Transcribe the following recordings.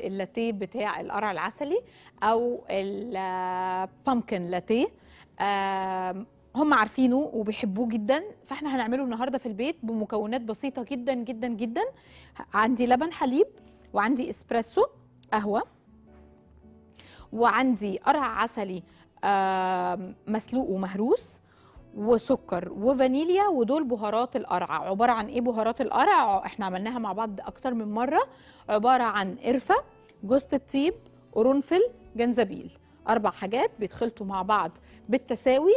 اللاتيه بتاع القرع العسلي او البامكن لاتيه. هم عارفينه وبيحبوه جدا، فاحنا هنعمله النهارده في البيت بمكونات بسيطه جدا جدا جدا. عندي لبن حليب، وعندي اسبريسو قهوه، وعندي قرع عسلي مسلوق ومهروس، وسكر وفانيليا، ودول بهارات القرع. عباره عن ايه بهارات القرع؟ احنا عملناها مع بعض اكتر من مره. عباره عن قرفه، جوز الطيب، قرنفل، جنزبيل. 4 حاجات بيتخلطوا مع بعض بالتساوي.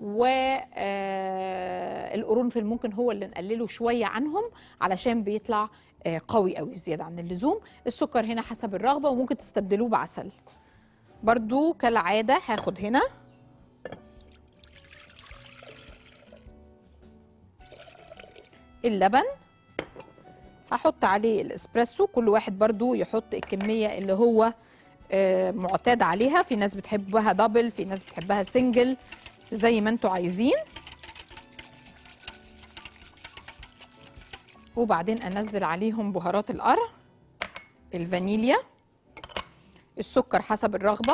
والقرنفل ممكن هو اللي نقلله شويه عنهم علشان بيطلع قوي قوي زياده عن اللزوم. السكر هنا حسب الرغبه، وممكن تستبدلوه بعسل. برضو كالعاده هاخد هنا اللبن، هحط عليه الاسبريسو. كل واحد برضو يحط الكمية اللي هو معتاد عليها. في ناس بتحبها دبل، في ناس بتحبها سنجل، زي ما انتوا عايزين. وبعدين انزل عليهم بهارات القرع، الفانيليا، السكر حسب الرغبة،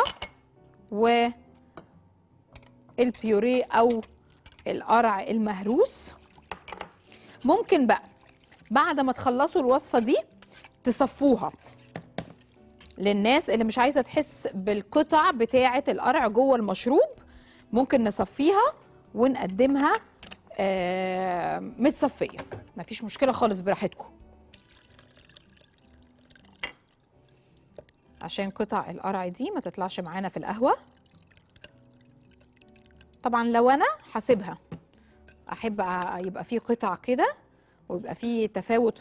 والبيوريه او القرع المهروس. ممكن بقى بعد ما تخلصوا الوصفة دي تصفوها للناس اللي مش عايزة تحس بالقطع بتاعة القرع جوه المشروب. ممكن نصفيها ونقدمها متصفية، مفيش مشكلة خالص، براحتكم. عشان قطع القرع دي ما تطلعش معانا في القهوة. طبعا لو انا هسيبها، احب يبقى فيه قطع كده ويبقى فيه تفاوت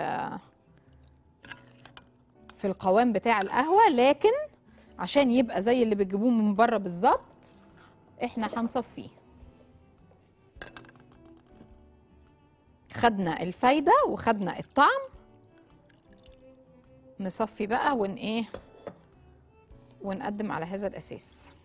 في القوام بتاع القهوة، لكن عشان يبقى زي اللي بتجيبوه من بره بالظبط احنا هنصفيه. خدنا الفايدة وخدنا الطعم، نصفي بقى ونقدم على هذا الأساس.